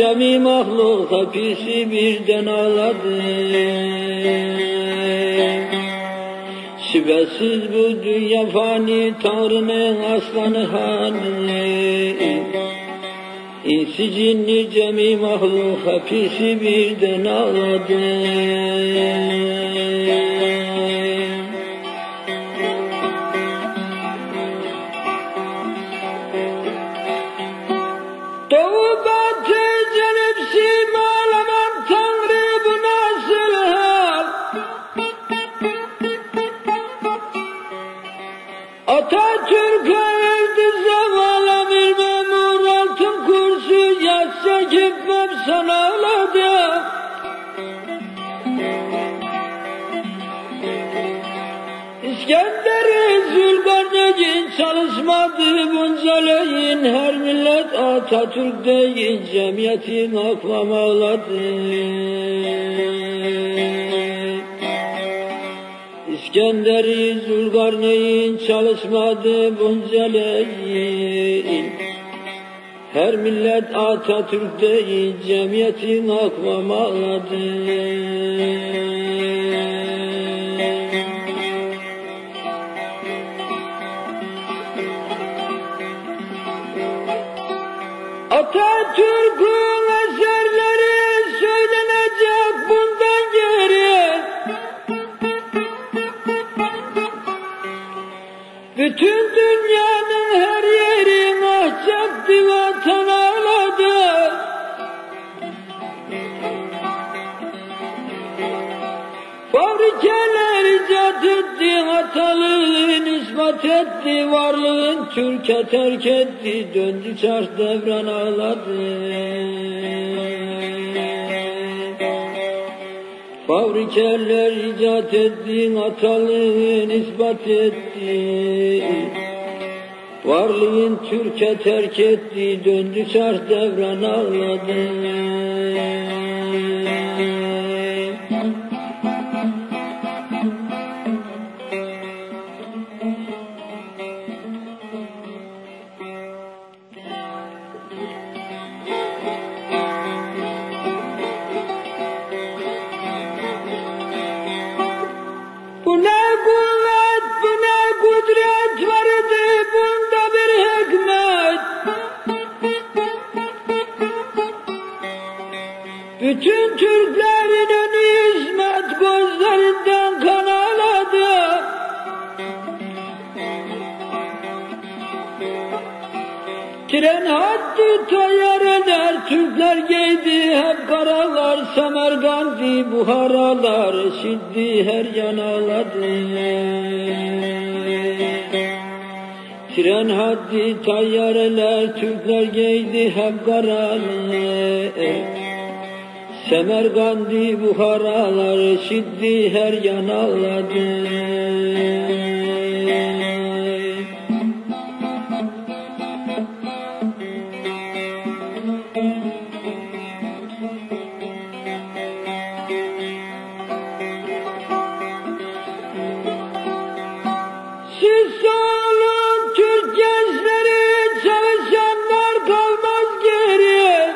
cemi mahluk hepsi birden ağladı. Şüphesiz bu dünya fani, Tanrı'nın aslanı hani. İnsi cinni cemi mahluk hepsi birden ağladı. Doğu batı cenip simalaman Tanrı, bu nasıl hal? Atatürk'e erdi zavallı bir memur, altın kursu yaz çekip hep sana ağladı. İskender-i Zülkarneyn çalışmadı bunca leyin, her millet Atatürk deyin, cemiyetin akvam ağladı. İskender-i Zülkarneyn çalışmadı bunca leyin, her millet Atatürk deyin, cemiyetin akvam ağladı. Atatürk'ün eserleri söylenecek bundan geri. Bütün dünyanın her yeri mahcetti, vatan ağladı. Fabrikeler icat etti, hatalığın ispat etti, varlığın Türkiye terk etti, döndü çarş devran ağladı. Fabrikeler icat etti, hatalığın ispat etti, varlığın Türkiye terk etti, döndü çarş devran ağladı. Bu ne kuvvet, bu ne kudret vardı, bunda bir hikmet. Bütün Türklerin önü hizmet, gözlerinden kan ağladı. Tren hattı tayyareler, Türkler giydi hep karalar, Semerkandi Buharalar eşitti her yan ağladı. Tren hattı tayyareler, Türkler giydi hep karalar, Semerkandi Buharalar eşitti her yan ağladı. Siz olun Türk gençleri, çalışanlar kalmaz geri.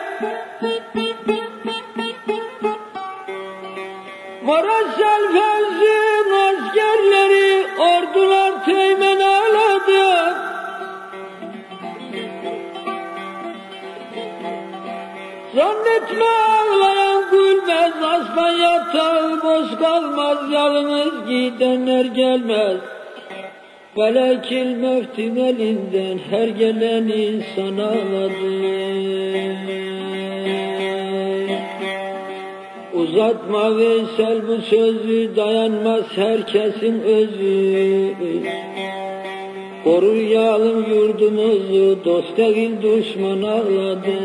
Maraşal Fevzi'nin askerleri, ordular teğmen ağladı. Zannetme ağlayan gülmez, aslan yatağı boş kalmaz, yalnız gidenler gelmez. Velakil mevtin elinden her gelen insan ağladı. Uzatma Veysel bu sözü, dayanmaz herkesin özü. Koruyalım yurdumuzu, dost değil düşman ağladı.